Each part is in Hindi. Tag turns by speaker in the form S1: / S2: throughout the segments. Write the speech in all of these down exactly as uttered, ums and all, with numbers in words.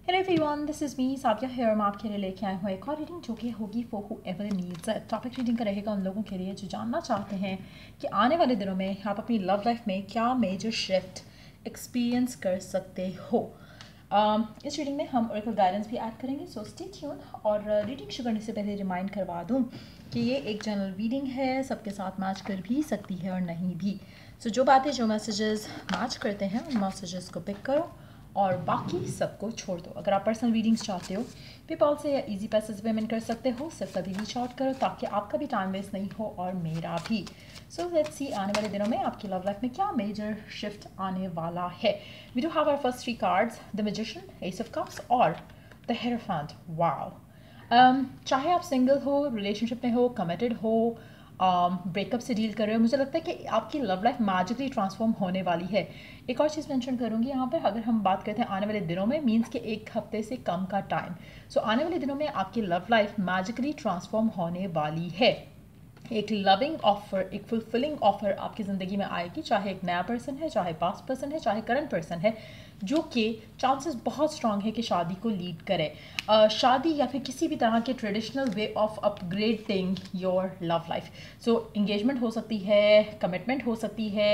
S1: Hello everyone, this is me Sabia here. मैं आपके लिए लेके आए हूँ एक और रीडिंग जो कि होगी for whoever needs it. Topic reading का रहेगा उन लोगों के लिए जो जानना चाहते हैं कि आने वाले दिनों में आप अपनी लव लाइफ में क्या मेजर शिफ्ट एक्सपीरियंस कर सकते हो। um, इस रीडिंग में हम ओरेकल गाइडेंस भी ऐड करेंगे, सो स्टे ट्यून। और रीडिंग शुरू करने से पहले रिमाइंड करवा दूँ कि ये एक जनरल रीडिंग है, सबके साथ मैच कर भी सकती है और नहीं भी। सो so, जो बातें जो मैसेजेस मैच करते हैं उन मैसेजेस को पिक करो और बाकी सबको छोड़ दो। अगर आप पर्सनल रीडिंग्स चाहते हो पेपॉल से या इजी पैसे से पेमेंट कर सकते हो, सिर्फ तभी रीच आउट करो ताकि आपका भी टाइम वेस्ट नहीं हो और मेरा भी। सो लेट्स सी आने वाले दिनों में आपकी लव लाइफ में क्या मेजर शिफ्ट आने वाला है। We do have our first three cards, the magician, ace of cups और द हिएरोफेंट। वाओ। um, चाहे आप सिंगल हो, रिलेशनशिप में हो, कमिटेड हो, ब्रेकअप um, से डील कर रहे हो, मुझे लगता है कि आपकी लव लाइफ मैजिकली ट्रांसफॉर्म होने वाली है। एक और चीज़ मेंशन करूँगी यहाँ पर, अगर हम बात करते हैं आने वाले दिनों में, मींस के एक हफ्ते से कम का टाइम। सो so, आने वाले दिनों में आपकी लव लाइफ मैजिकली ट्रांसफॉर्म होने वाली है। एक लविंग ऑफर, एक फुलफिलिंग ऑफर आपकी ज़िंदगी में आएगी, चाहे एक नया पर्सन है, चाहे पास्ट पर्सन है, चाहे करंट पर्सन है, जो कि चांसेस बहुत स्ट्रांग है कि शादी को लीड करे। uh, शादी या फिर किसी भी तरह के traditional way of upgrading your love life. So engagement हो सकती है, कमिटमेंट हो सकती है,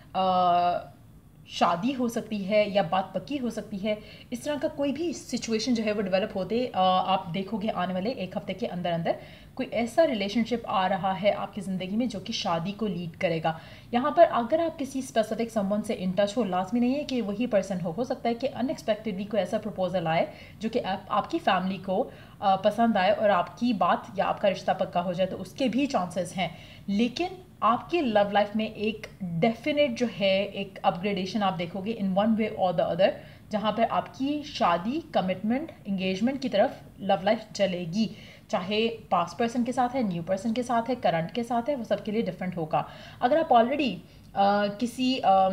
S1: uh, शादी हो सकती है या बात पक्की हो सकती है। इस तरह का कोई भी सिचुएशन जो है वो डेवलप होते आप देखोगे आने वाले एक हफ्ते के अंदर अंदर कोई ऐसा रिलेशनशिप आ रहा है आपकी ज़िंदगी में जो कि शादी को लीड करेगा। यहाँ पर अगर आप किसी स्पेसिफिक समवन से इन टच हो, लाजमी नहीं है कि वही पर्सन हो हो सकता है कि अनएक्सपेक्टेडली कोई ऐसा प्रपोजल आए जो कि आप, आपकी फैमिली को आ, पसंद आए और आपकी बात या आपका रिश्ता पक्का हो जाए, तो उसके भी चांसेस हैं। लेकिन आपकी लव लाइफ में एक डेफिनेट जो है एक अपग्रेडेशन आप देखोगे इन वन वे और द अदर, जहाँ पर आपकी शादी, कमिटमेंट, इंगेजमेंट की तरफ लव लाइफ चलेगी। चाहे पास्ट पर्सन के साथ है, न्यू पर्सन के साथ है, करंट के साथ है, वो सबके लिए डिफरेंट होगा। अगर आप ऑलरेडी किसी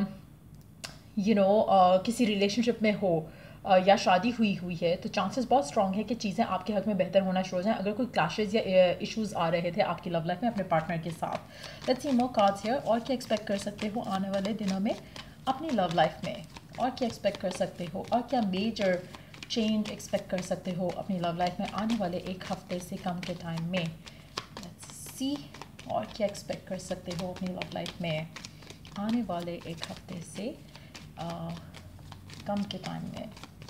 S1: यू नो किसी रिलेशनशिप में हो Uh, या शादी हुई हुई है, तो चांसेस बहुत स्ट्रॉन्ग है कि चीज़ें आपके हक में बेहतर होना शुरू हो जाएं। अगर कोई क्लैशेस या इश्यूज आ रहे थे आपकी लव लाइफ में अपने पार्टनर के साथ। Let's see more cards here. और क्या एक्सपेक्ट कर सकते हो आने वाले दिनों में अपनी लव लाइफ में, और क्या एक्सपेक्ट कर सकते हो, और क्या मेजर चेंज एक्सपेक्ट कर सकते हो अपनी लव लाइफ में आने वाले एक हफ्ते से कम के टाइम में। लेट्स सी और क्या एक्सपेक्ट कर सकते हो अपनी लव लाइफ में आने वाले एक हफ्ते से uh, कम के टाइम में।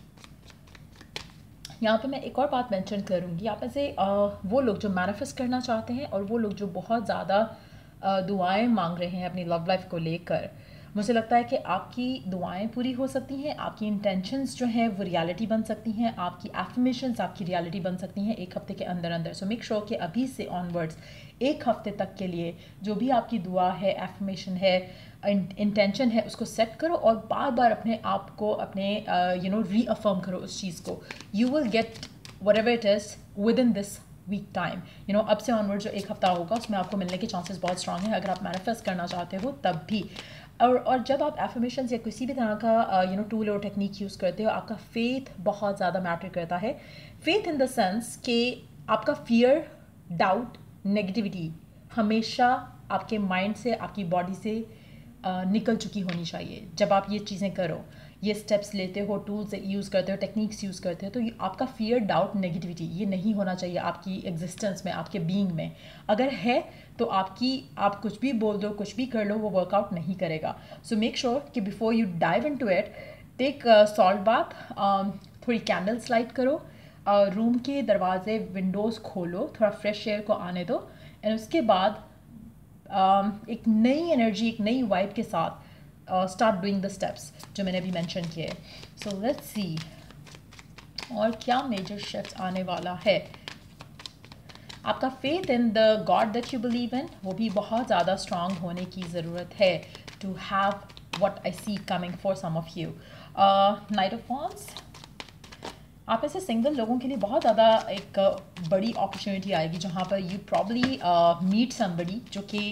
S1: यहाँ पे मैं एक और बात मेंशन करूँगी, आप में से वो लोग जो मैनिफेस्ट करना चाहते हैं और वो लोग जो बहुत ज़्यादा दुआएं मांग रहे हैं अपनी लव लाइफ को लेकर, मुझे लगता है कि आपकी दुआएं पूरी हो सकती हैं, आपकी इंटेंशंस जो हैं वो रियलिटी बन सकती हैं, आपकी एफर्मेशंस आपकी रियलिटी बन सकती हैं एक हफ्ते के अंदर अंदर। सो मेक श्योर कि अभी से ऑनवर्ड्स एक हफ्ते तक के लिए जो भी आपकी दुआ है, एफर्मेशन है, इंटेंशन है, उसको सेट करो और बार बार अपने आप को अपने यू नो रीअफर्म करो उस चीज़ को। You will get whatever it is within this week time. You know अब से ऑनवर्ड जो एक हफ्ता होगा उसमें आपको मिलने के चांसेस बहुत स्ट्रांग हैं, अगर आप मैनिफेस्ट करना चाहते हो तब भी। और और जब आप एफर्मेशंस या किसी भी तरह का यू नो टूल और टेक्निक यूज़ करते हो, आपका फेथ बहुत ज़्यादा मैटर करता है। फेथ इन द सेंस कि आपका फियर, डाउट, नेगेटिविटी हमेशा आपके माइंड से, आपकी बॉडी से uh, निकल चुकी होनी चाहिए। जब आप ये चीज़ें करो, ये स्टेप्स लेते हो, टूल्स यूज़ करते हो, टेक्निक्स यूज़ करते हो, तो आपका फियर, डाउट, नेगेटिविटी ये नहीं होना चाहिए आपकी एग्जिस्टेंस में, आपके बीइंग में। अगर है तो आपकी आप कुछ भी बोल दो, कुछ भी कर लो, वो वर्कआउट नहीं करेगा। सो मेक श्योर कि before you dive into it, take salt bath, थोड़ी कैंडल्स लाइट करो, रूम uh, के दरवाजे, विंडोज़ खोलो, थोड़ा फ्रेश एयर को आने दो, एंड उसके बाद um, एक नई एनर्जी, एक नई वाइब के साथ स्टार्ट डूइंग द स्टेप्स जो मैंने अभी मेंशन किए। सो लेट्स सी और क्या मेजर शिफ्ट आने वाला है। आपका faith in the god that you believe in वो भी बहुत ज़्यादा स्ट्रांग होने की ज़रूरत है to have what I see coming for some of you. Knight of wands, आप ऐसे सिंगल लोगों के लिए बहुत ज़्यादा एक बड़ी अपॉर्चुनिटी आएगी जहाँ पर यू प्रॉब्ली मीट समबडी जो कि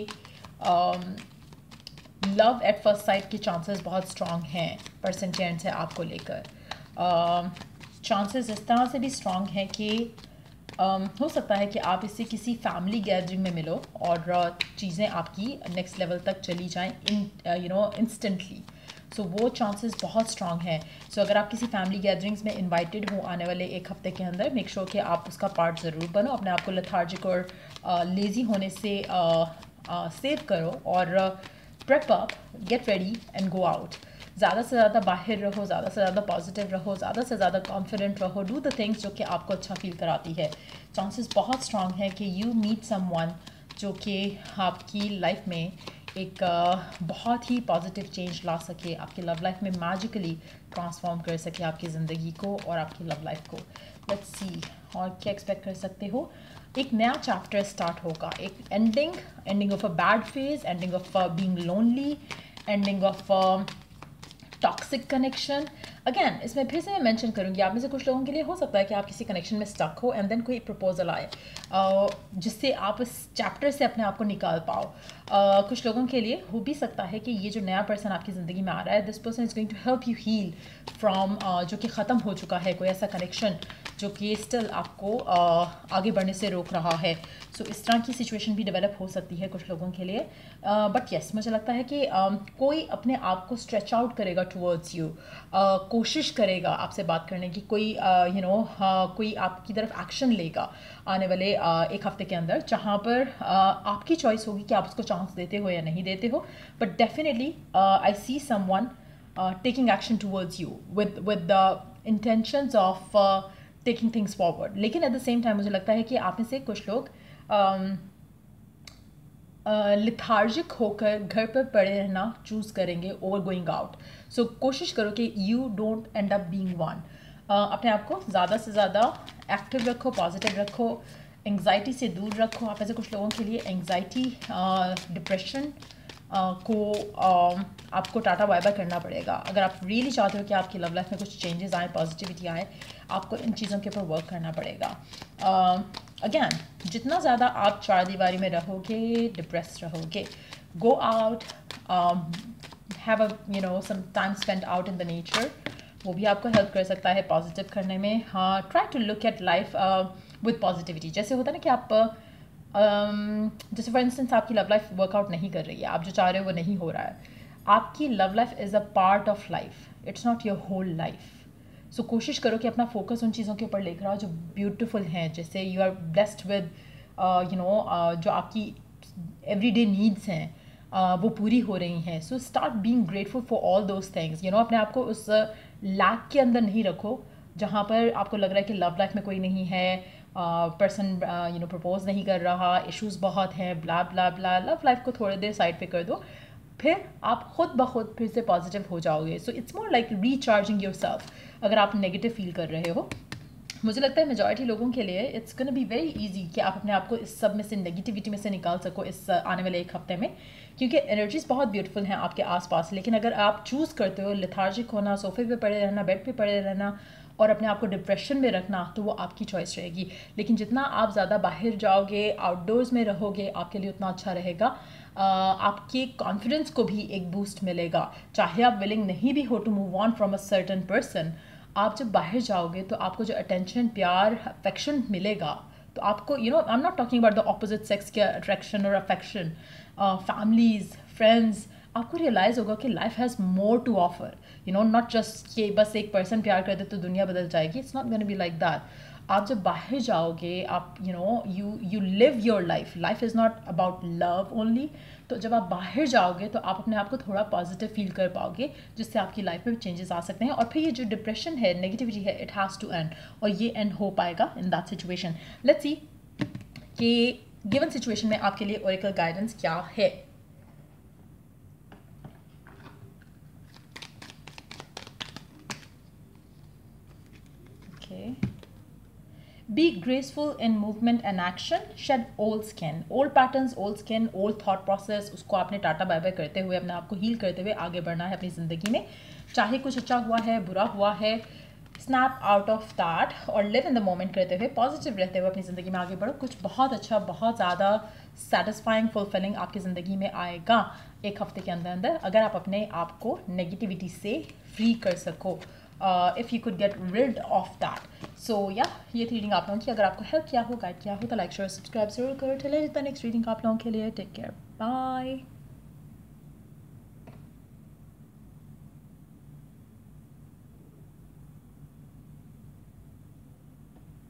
S1: लव एट फर्स्ट साइट के चांसेस बहुत स्ट्रांग हैं पर्सन के एंड से आपको लेकर। चांसेस uh, इस तरह से भी स्ट्रांग हैं कि um, हो सकता है कि आप इससे किसी फैमिली गैदरिंग में मिलो और uh, चीज़ें आपकी नेक्स्ट लेवल तक चली जाएं in you know instantly. So so, वो चांसेस बहुत स्ट्रांग हैं. सो so, अगर आप किसी फैमिली गैदरिंग्स में इनवाइटेड हो आने वाले एक हफ्ते के अंदर, मेक श्योर कि आप उसका पार्ट ज़रूर बनो. अपने आप को लेथार्जिक और लेज़ी uh, होने से सेव uh, uh, करो और prep up, get ready and go out. ज़्यादा से ज़्यादा बाहर रहो, ज़्यादा से ज़्यादा पॉजिटिव रहो, ज़्यादा से ज़्यादा कॉन्फिडेंट रहो. डू द थिंग्स जो कि आपको अच्छा फील कराती है. चांसेस बहुत स्ट्रांग है कि यू मीट समवन जो कि आपकी लाइफ में एक uh, बहुत ही पॉजिटिव चेंज ला सके, आपकी लव लाइफ में मैजिकली ट्रांसफॉर्म कर सके आपकी ज़िंदगी को और आपकी लव लाइफ को. लेट्स सी और क्या एक्सपेक्ट कर सकते हो. एक नया चैप्टर स्टार्ट होगा, एक ending ending of a bad phase, ending of being lonely, ending of toxic connection. Again इसमें फिर से मैं मेंशन करूँगी, आप में से कुछ लोगों के लिए हो सकता है कि आप किसी कनेक्शन में स्टक हो एंड देन कोई प्रपोजल आए uh, जिससे आप इस चैप्टर से अपने आप को निकाल पाओ. uh, कुछ लोगों के लिए हो भी सकता है कि ये जो नया पर्सन आपकी ज़िंदगी में आ रहा है, this person is going to help you heal from जो कि ख़त्म हो चुका है कोई ऐसा कनेक्शन जो कि स्टिल आपको uh, आगे बढ़ने से रोक रहा है. सो so, इस तरह की सिचुएशन भी डेवलप हो सकती है कुछ लोगों के लिए. बट uh, येस yes, मुझे लगता है कि um, कोई अपने आप को स्ट्रेच आउट करेगा टुवर्ड्स यू, कोशिश करेगा आपसे बात करने की, कोई यू नो कोई आपकी तरफ एक्शन लेगा आने वाले uh, एक हफ्ते के अंदर, जहाँ पर uh, आपकी चॉइस होगी कि आप उसको चांस देते हो या नहीं देते हो. But definitely I see someone taking action towards you with with the intentions of taking things forward. लेकिन एट द सेम टाइम मुझे लगता है कि आप में से कुछ लोग लिथार्जिक uh, होकर घर पर पड़े रहना चूज़ करेंगे ओवर गोइंग आउट. सो कोशिश करो कि you don't end up being one. अपने आप को ज़्यादा से ज़्यादा एक्टिव रखो, पॉजिटिव रखो, एंग्जाइटी से दूर रखो. आप ऐसे कुछ लोगों के लिए एंग्जाइटी, डिप्रेशन Uh, को uh, आपको टाटा बाय बाय करना पड़ेगा. अगर आप रियली चाहते हो कि आपकी लव लाइफ में कुछ चेंजेस आए, पॉजिटिविटी आए, आपको इन चीज़ों के ऊपर वर्क करना पड़ेगा. अगेन uh, जितना ज़्यादा आप चार दीवारी में रहोगे, डिप्रेस रहोगे, go out, have a you know some time spend out in the nature. वो भी आपको हेल्प कर सकता है पॉजिटिव करने में. हाँ, try to look at life with positivity. जैसे होता है ना कि आप uh, Um, जैसे फॉर इंस्टेंस आपकी लव लाइफ वर्कआउट नहीं कर रही है, आप जो चाह रहे हो वो नहीं हो रहा है. आपकी love life is a part of life, it's not your whole life. So कोशिश करो कि अपना फोकस उन चीज़ों के ऊपर लेकर आओ जो ब्यूटीफुल हैं, जैसे you are blessed with you know जो आपकी एवरीडे नीड्स हैं uh, वो पूरी हो रही हैं. So start being grateful for all those things. You know अपने आप को उस लैक के अंदर नहीं रखो जहाँ पर आपको लग रहा है कि लव लाइफ में कोई नहीं है, पर्सन यू नो प्रपोज नहीं कर रहा, इश्यूज़ बहुत हैं, ब्ला ब्ला ब्ला. लव लाइफ को थोड़ी देर साइड पे कर दो, फिर आप खुद ब खुद फिर से पॉजिटिव हो जाओगे. So it's more like recharging yourself. अगर आप नेगेटिव फील कर रहे हो, मुझे लगता है मेजॉरिटी लोगों के लिए it's gonna be very easy कि आप अपने आप को इस सब में से, नेगेटिविटी में से निकाल सको इस आने वाले एक हफ्ते में, क्योंकि एनर्जीज बहुत ब्यूटीफुल हैं आपके आसपास. लेकिन अगर आप चूज़ करते हो लेथार्जिक होना, सोफे पे पड़े रहना, बेड पे पड़े रहना और अपने आप को डिप्रेशन में रखना, तो वो आपकी चॉइस रहेगी. लेकिन जितना आप ज़्यादा बाहर जाओगे, आउटडोर्स में रहोगे, आपके लिए उतना अच्छा रहेगा. Uh, आपके कॉन्फिडेंस को भी एक बूस्ट मिलेगा. चाहे आप विलिंग नहीं भी हो to move on from a certain person, आप जब बाहर जाओगे तो आपको जो अटेंशन, प्यार, अफेक्शन मिलेगा, तो आपको you know I am not talking about the opposite sex के अट्रैक्शन और अफेक्शन, फैमिलीज, फ्रेंड्स, आपको रियलाइज़ होगा कि life has more to offer. You know not just कि बस एक पर्सन प्यार कर दे तो दुनिया बदल जाएगी. It's not gonna be like that. आप जब बाहर जाओगे, आप you know you you live your life. Life is not about love only. तो जब आप बाहर जाओगे तो आप अपने आप को थोड़ा पॉजिटिव फील कर पाओगे, जिससे आपकी लाइफ में चेंजेस आ सकते हैं. और फिर ये जो डिप्रेशन है, नेगेटिविटी है, इट हैज़ टू एंड. और ये एंड हो पाएगा in that situation. Let's see कि गिवन सिचुएशन में आपके लिए ओरेकल गाइडेंस क्या है. Be graceful in movement and action. Shed old skin, old patterns, old skin, old thought process. उसको आपने टाटा बाय बाय करते हुए, अपने आप को हील करते हुए आगे बढ़ना है अपनी ज़िंदगी में. चाहे कुछ अच्छा हुआ है, बुरा हुआ है, स्नैप आउट ऑफ दैट और लिव इन द मोमेंट करते हुए, पॉजिटिव रहते हुए अपनी ज़िंदगी में आगे बढ़ो. कुछ बहुत अच्छा, बहुत ज़्यादा सेटिस्फाइंग, फुलफिलिंग आपकी ज़िंदगी में आएगा एक हफ्ते के अंदर अंदर, अगर आप अपने आप को नेगेटिविटी से फ्री कर सको. If you could get rid of that. So या ये थी रीडिंग आप लोगों की. अगर आपको हेल्प किया हो, गाइड किया हो, तो लाइक शेयर सब्सक्राइब जरूर करो. चलिए नेक्स्ट रीडिंग आप लोगों के लिए. Take care, bye.